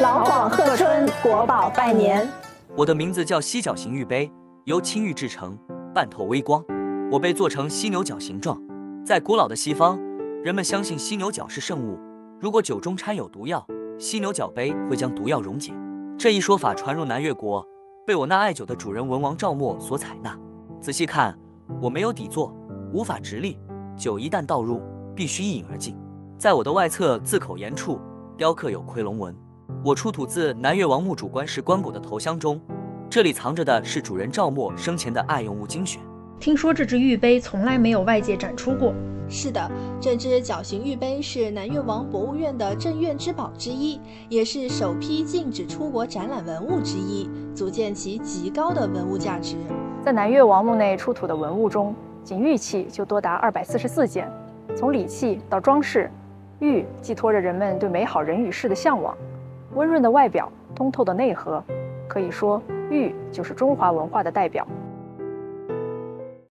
老广贺春，国宝拜年。 我的名字叫犀角形玉杯，由青玉制成，半透微光。我被做成犀牛角形状。在古老的西方，人们相信犀牛角是圣物，如果酒中掺有毒药，犀牛角杯会将毒药溶解。这一说法传入南越国，被我那爱酒的主人文王赵默所采纳。仔细看，我没有底座，无法直立，酒一旦倒入，必须一饮而尽。在我的外侧字口沿处雕刻有夔龙纹。我出土自南越王墓主棺石棺椁的头箱中，这里藏着的是主人赵默生前的爱用物精选。 听说这只玉杯从来没有外界展出过。 是的，这只角形玉杯是南越王博物院的镇院之宝之一，也是首批禁止出国展览文物之一，足见其极高的文物价值。 在南越王墓内出土的文物中，仅玉器就多达244件。从礼器到装饰，玉寄托着人们对美好人与事的向往。温润的外表，通透的内核，可以说玉就是中华文化的代表。